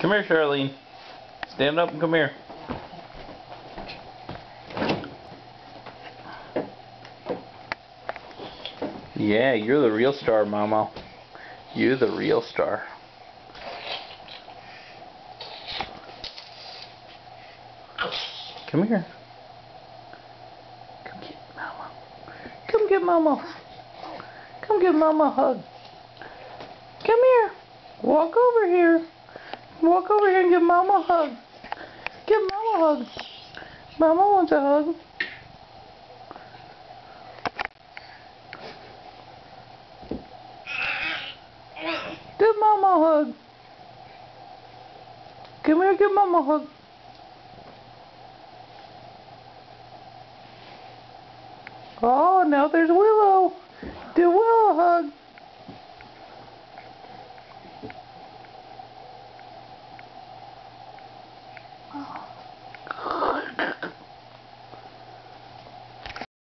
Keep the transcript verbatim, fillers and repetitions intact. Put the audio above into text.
Come here, Charlene. Stand up and come here. Yeah, you're the real star, Mama. You're the real star. Come here. Come get Mama. Come get Mama. Come get Mama a hug. Come here. Walk over here. Walk over here and give Mama a hug. Give Mama a hug. Mama wants a hug. Give Mama a hug. Come here, give Mama a hug. Oh, now there's Willow. Give Willow a hug. Oh.